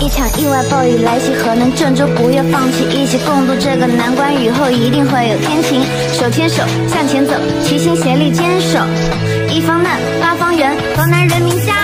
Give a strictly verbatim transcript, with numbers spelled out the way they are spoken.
一场意外暴雨来袭，何能郑州？不要放弃，一起共度这个难关。雨后一定会有天晴，手牵手向前走，齐心协力坚守。一方难，八方圆，河南人民加油！